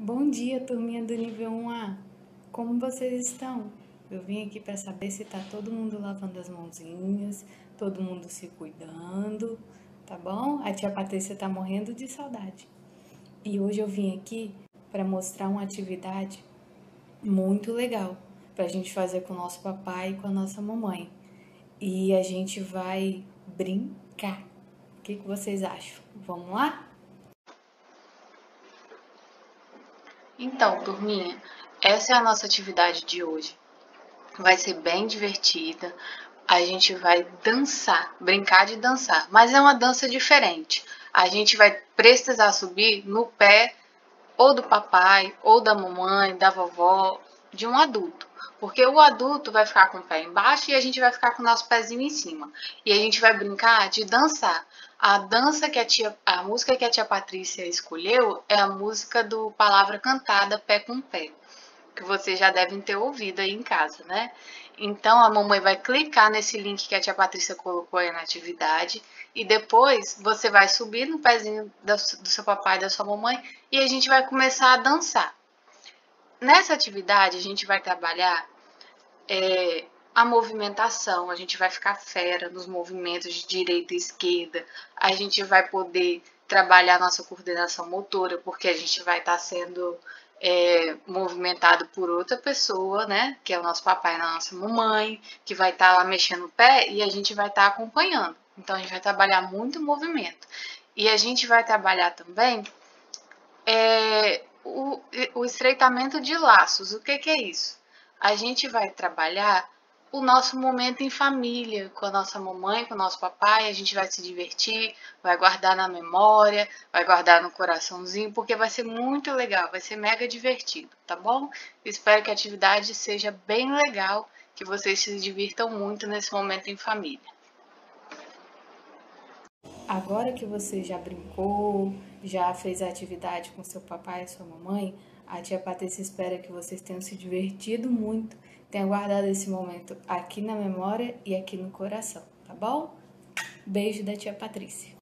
Bom dia, turminha do nível 1A. Como vocês estão? Eu vim aqui para saber se tá todo mundo lavando as mãozinhas, todo mundo se cuidando, tá bom? A tia Patrícia tá morrendo de saudade. E hoje eu vim aqui para mostrar uma atividade muito legal para a gente fazer com o nosso papai e com a nossa mamãe. E a gente vai brincar. O que vocês acham? Vamos lá? Então, turminha, essa é a nossa atividade de hoje. Vai ser bem divertida. A gente vai dançar, brincar de dançar, mas é uma dança diferente. A gente vai precisar subir no pé ou do papai, ou da mamãe, da vovó, de um adulto. Porque o adulto vai ficar com o pé embaixo e a gente vai ficar com o nosso pezinho em cima. E a gente vai brincar de dançar. A dança a música que a tia Patrícia escolheu é a música do Palavra Cantada Pé com Pé, que vocês já devem ter ouvido aí em casa, né? Então a mamãe vai clicar nesse link que a tia Patrícia colocou aí na atividade e depois você vai subir no pezinho do seu papai e da sua mamãe e a gente vai começar a dançar. Nessa atividade a gente vai trabalhar a movimentação, a gente vai ficar fera nos movimentos de direita e esquerda, a gente vai poder trabalhar nossa coordenação motora, porque a gente vai estar sendo movimentado por outra pessoa, né? Que é o nosso papai e a nossa mamãe, que vai estar lá mexendo o pé e a gente vai estar acompanhando. Então a gente vai trabalhar muito movimento. E a gente vai trabalhar também o estreitamento de laços. O que é isso? A gente vai trabalhar o nosso momento em família, com a nossa mamãe, com o nosso papai, a gente vai se divertir, vai guardar na memória, vai guardar no coraçãozinho, porque vai ser muito legal, vai ser mega divertido, tá bom? Espero que a atividade seja bem legal, que vocês se divirtam muito nesse momento em família. Agora que você já brincou, já fez a atividade com seu papai e sua mamãe, a tia Patrícia espera que vocês tenham se divertido muito, tenham guardado esse momento aqui na memória e aqui no coração, tá bom? Beijo da tia Patrícia.